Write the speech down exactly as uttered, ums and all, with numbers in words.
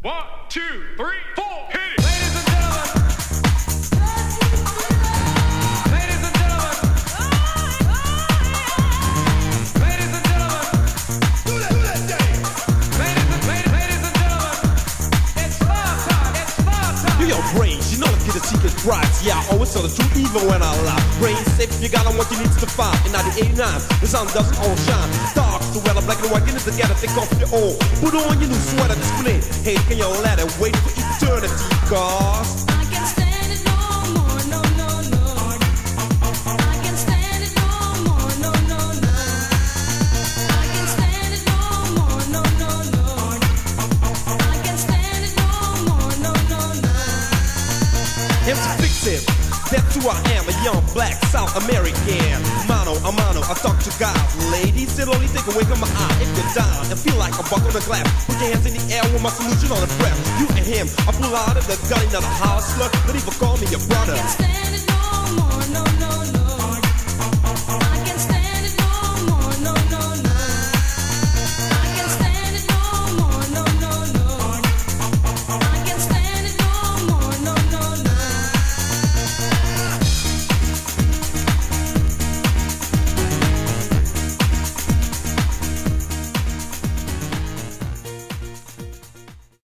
One, two, three, four, hit it! Ladies and gentlemen! Ladies and gentlemen! Ladies and gentlemen! Do that, do that thing! Ladies and, ladies, ladies and gentlemen! It's fun time! It's fun time! Do your brains, you know the kid that secret prize. Yeah, I always tell the truth even when I lie. Brain safe, you got on what you need to find. In nineteen eighty-nine, the sun doesn't all shine. Dark to weather, black and white, get it together, take off your old. Put on your new sweater, display. Hey, can you let it wait for eternity, cause I can't stand it no more, no, no, no. I can't stand it no more, no, no, no. I can't stand it no more, no, no, no. I can't stand it no more, no, no, no. him to fix it. That's who I am, a young black South American. Mano a mano, I talk to God. Ladies, it'll only take a wink of my eye. If you're down and feel like a buck on the glass, put your hands in the air with my solution on the breath. You and him, I pull out of the gun, another hustler. Don't even call me your brother. I can't stand it